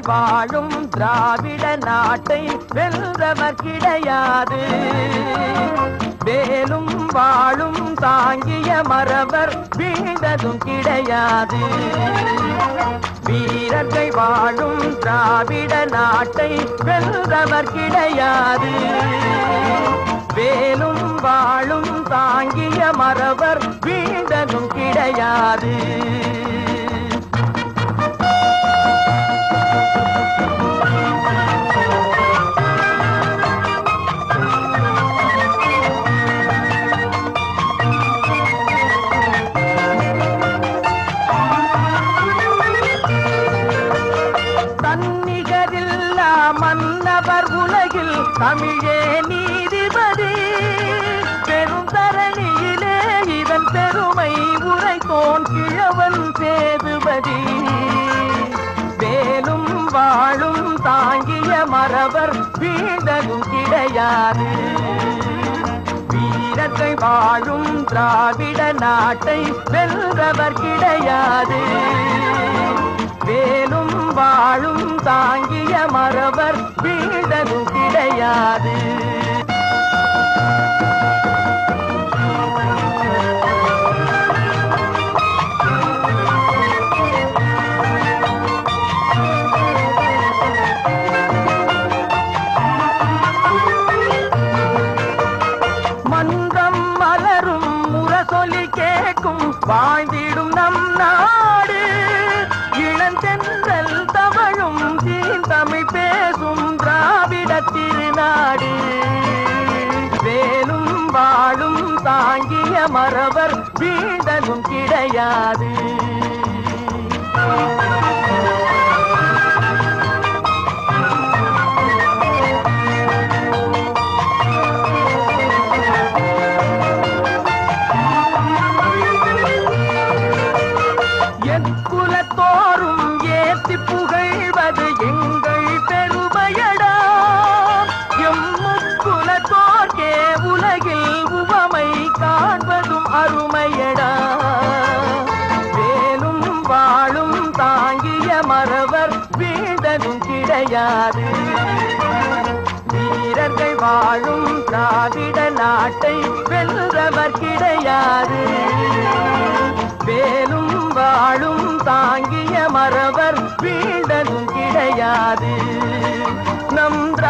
வாழும் திராவிட நாட்டை வென்றவர் கிடையாது. வேலும் வாழும் தாங்கிய மறவர் வீழ்ந்ததும் கிடையாது. வீரர்கள் வாழும் திராவிட நாட்டை வென்றவர் கிடையாது. வேலும் வாழும் தாங்கிய மறவர் வீழ்ந்ததும் கிடையாது. தன்னிகரில்லா மன்னவர் உலகில் தமிழே நீதிபதி. பெரும் தரணியிலே இதன் பெருமை உரைத்தோன் கிழவன் சேதுபதி. வேலும் வாழும் தாங்கிய மறவர் வீழ்ந்ததும் கிடையாது. வீரர்கள் வாழும் திராவிட நாட்டை வென்றவர் கிடையாது. வேலும் வாழும் தாங்கிய மறவர் வீழ்ந்ததும் கிடையாது. மன்றம் மலரும் முரசொலி கேட்கும் வாழ்ந்திடும் நம் நாடு. இளந்தென்றல் தவழும் தீந்தமிழ் பேசும் திராவிட திருநாடு. வேலும் வாழும் தாங்கிய மறவர் வீழ்ந்ததும் கிடையாது. குலத்தோறும் ஏத்தி புகழ்வது எங்கள் பெருமையடா. எம்முக்குலத்தோர்க்கே உலகில் உவமை காண்பதும் அருமையடா. வேலும் வாழும் தாங்கிய மறவர் வீழ்ந்ததும் கிடையாது. வீரர்கள் வாழும் திராவிட நாட்டை வென்றவர் கிடையாது. வேலும் வாழும் தாங்கிய மறவர் வீழ்ந்ததும் கிடையாது. நம்